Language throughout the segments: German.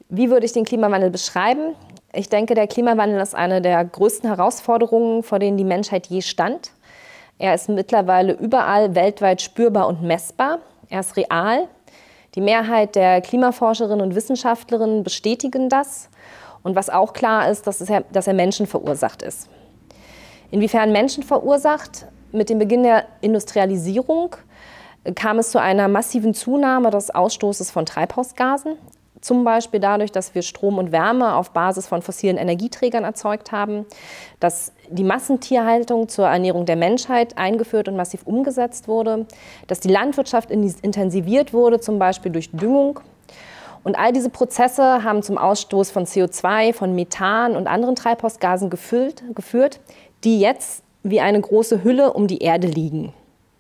Wie würde ich den Klimawandel beschreiben? Ich denke, der Klimawandel ist eine der größten Herausforderungen, vor denen die Menschheit je stand. Er ist mittlerweile überall weltweit spürbar und messbar. Er ist real. Die Mehrheit der Klimaforscherinnen und Wissenschaftlerinnen bestätigen das. Und was auch klar ist, dass er menschenverursacht ist. Inwiefern menschenverursacht? Mit dem Beginn der Industrialisierung kam es zu einer massiven Zunahme des Ausstoßes von Treibhausgasen. Zum Beispiel dadurch, dass wir Strom und Wärme auf Basis von fossilen Energieträgern erzeugt haben, dass die Massentierhaltung zur Ernährung der Menschheit eingeführt und massiv umgesetzt wurde, dass die Landwirtschaft intensiviert wurde, zum Beispiel durch Düngung. Und all diese Prozesse haben zum Ausstoß von CO2, von Methan und anderen Treibhausgasen geführt, die jetzt wie eine große Hülle um die Erde liegen.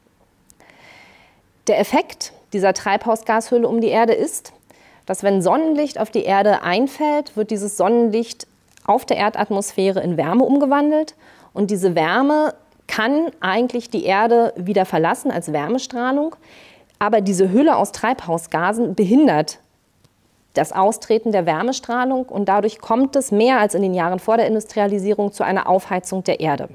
Der Effekt dieser Treibhausgashülle um die Erde ist, dass wenn Sonnenlicht auf die Erde einfällt, wird dieses Sonnenlicht auf der Erdatmosphäre in Wärme umgewandelt. Und diese Wärme kann eigentlich die Erde wieder verlassen als Wärmestrahlung. Aber diese Hülle aus Treibhausgasen behindert das Austreten der Wärmestrahlung. Und dadurch kommt es mehr als in den Jahren vor der Industrialisierung zu einer Aufheizung der Erde.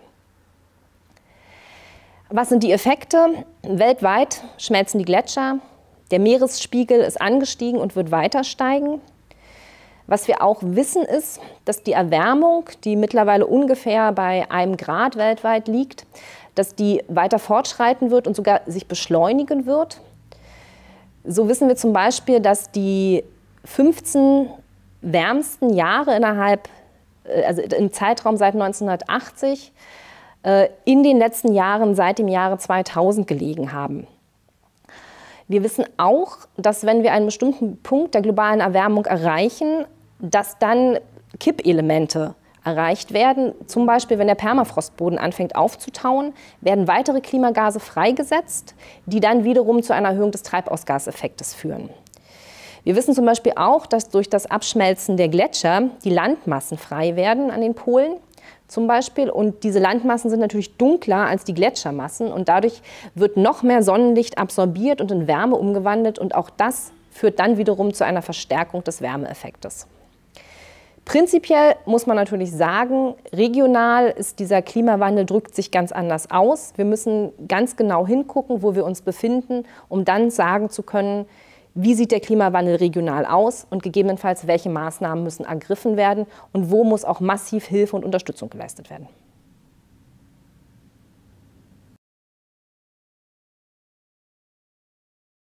Was sind die Effekte? Weltweit schmelzen die Gletscher. Der Meeresspiegel ist angestiegen und wird weiter steigen. Was wir auch wissen ist, dass die Erwärmung, die mittlerweile ungefähr bei 1 Grad weltweit liegt, dass die weiter fortschreiten wird und sogar sich beschleunigen wird. So wissen wir zum Beispiel, dass die 15 wärmsten Jahre also im Zeitraum seit 1980 in den letzten Jahren seit dem Jahre 2000 gelegen haben. Wir wissen auch, dass wenn wir einen bestimmten Punkt der globalen Erwärmung erreichen, dass dann Kippelemente erreicht werden. Zum Beispiel, wenn der Permafrostboden anfängt aufzutauen, werden weitere Klimagase freigesetzt, die dann wiederum zu einer Erhöhung des Treibhausgaseffektes führen. Wir wissen zum Beispiel auch, dass durch das Abschmelzen der Gletscher die Landmassen frei werden an den Polen. Zum Beispiel. Und diese Landmassen sind natürlich dunkler als die Gletschermassen und dadurch wird noch mehr Sonnenlicht absorbiert und in Wärme umgewandelt und auch das führt dann wiederum zu einer Verstärkung des Wärmeeffektes. Prinzipiell muss man natürlich sagen, regional ist dieser Klimawandel, drückt sich ganz anders aus. Wir müssen ganz genau hingucken, wo wir uns befinden, um dann sagen zu können, wie sieht der Klimawandel regional aus und gegebenenfalls welche Maßnahmen müssen ergriffen werden und wo muss auch massiv Hilfe und Unterstützung geleistet werden.